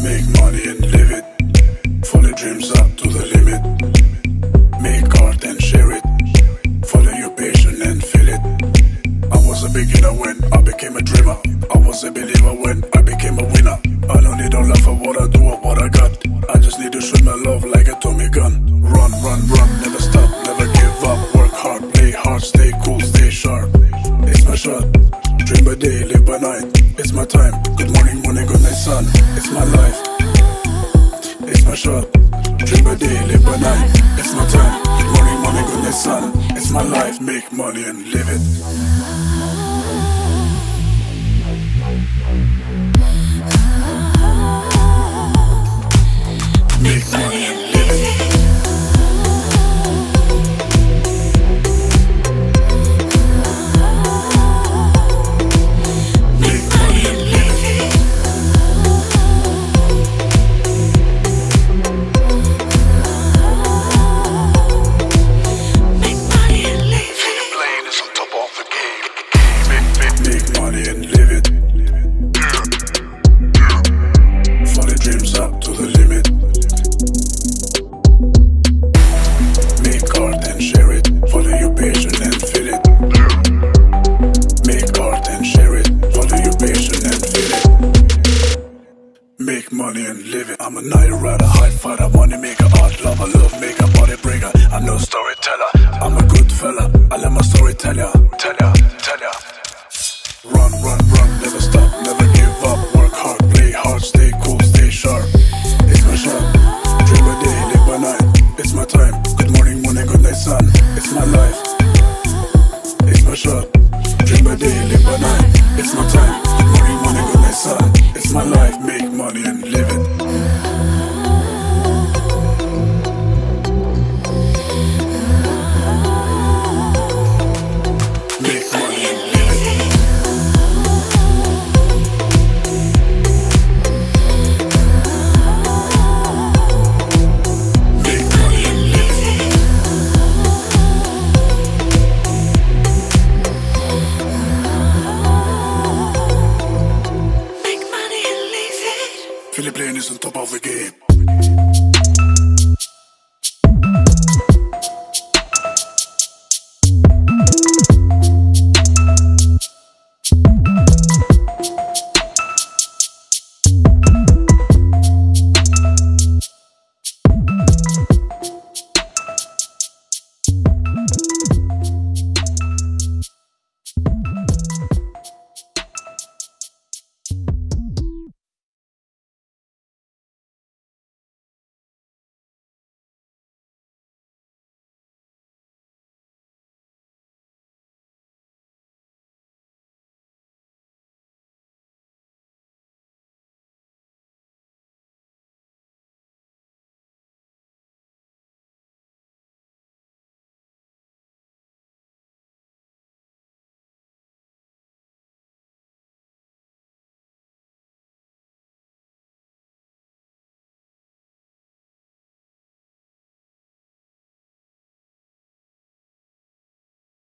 Make money and live it. Follow dreams up to the limit. Make art and share it. Follow your passion and feel it. I was a beginner when I became a dreamer. I was a believer when I became a winner. I don't need to laugh at what I do or what I got. I just need to shoot my love like a Tommy gun. Run, run, run, never stop, never give up. Work hard, play hard, stay cool, stay sharp. It's my shot. Dream by day, live by night. It's my time. Good morning, good night, sun. It's my life. It's my shot. Dream by day, live by night. It's my time. Good morning, good night, sun. It's my life. Make money and live it. Make money and live it. I'm a night rider, high fighter, money maker, art lover, love maker, body breaker. I'm no storyteller, I'm a good fella. I let my story tell ya. Run, run, run, never stop, never give up. Work hard, play hard, stay cool, stay sharp. It's my shot, dream by day, live by night. It's my time, good morning, good night, sun. It's my life. It's my shot, dream by day, live by night. It's my time, good morning, good night, sun. It's my life, make money and live it. Philipp Plein is on top of the game.